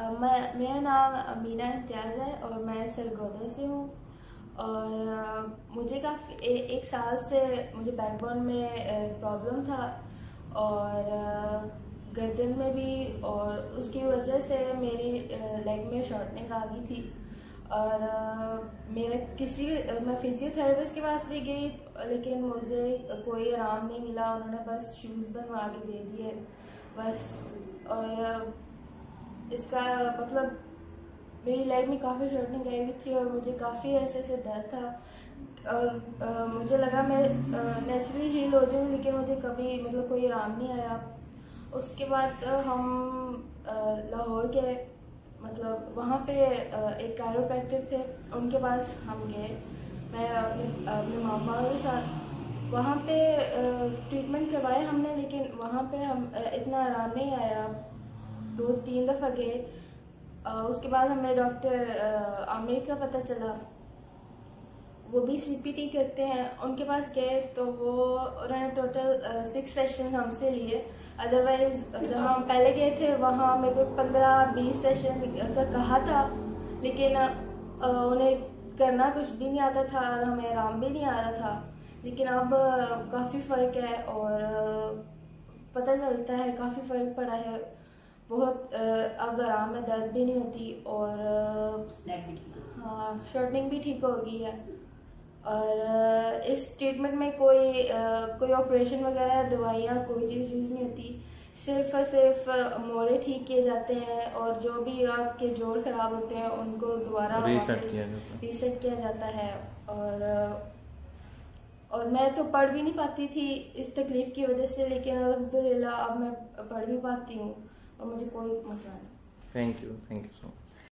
मेरा नाम अमीना इम्तियाज़ है और मैं सरगोदा से हूँ। और मुझे काफ़ी एक साल से मुझे बैकबोन में प्रॉब्लम था और गर्दन में भी, और उसकी वजह से मेरी लेग में शॉर्टनिंग आ गई थी। और मैं फिजियोथेरेपिस्ट के पास भी गई, लेकिन मुझे कोई आराम नहीं मिला। उन्होंने बस शूज़ बनवा के दे दिए बस। और इसका मतलब मेरी लाइफ में काफ़ी शॉर्टनिंग आई हुई थी और मुझे काफ़ी ऐसे से दर्द था। और मुझे लगा मैं नेचुरली हील हो जाऊँ, लेकिन मुझे कभी मतलब कोई आराम नहीं आया। उसके बाद हम लाहौर गए, मतलब वहाँ पे एक कायरोप्रैक्टर थे, उनके पास हम गए, मैं अपने मामा के साथ। वहाँ पे ट्रीटमेंट करवाए हमने, लेकिन वहाँ पे हम इतना आराम नहीं आया। 2-3 दफ़ा गए। उसके बाद हमें डॉक्टर आमिर का पता चला, वो भी CPT करते हैं। उनके पास गए तो उन्होंने टोटल 6 सेशन हमसे लिए। अदरवाइज जहाँ हम पहले गए थे वहाँ मेरे को 15-20 सेशन का कहा था, लेकिन उन्हें करना कुछ भी नहीं आता था और हमें आराम भी नहीं आ रहा था। लेकिन अब काफ़ी फ़र्क है और पता चलता है काफ़ी फ़र्क पड़ा है बहुत। अब आराम में दर्द भी नहीं होती और हाँ, शॉर्टनिंग भी ठीक हो गई है। और इस ट्रीटमेंट में कोई ऑपरेशन वगैरह, दवाइयाँ, कोई चीज़ यूज़ नहीं होती। सिर्फ और सिर्फ मोड़े ठीक किए जाते हैं और जो भी आपके जोड़ ख़राब होते हैं उनको दोबारा रीसेट किया जाता है। और मैं तो पढ़ भी नहीं पाती थी इस तकलीफ़ की वजह से, लेकिन अल्हम्दुलिल्लाह अब मैं पढ़ भी पाती हूँ और मुझे कोई मसला नहीं। Thank you so much.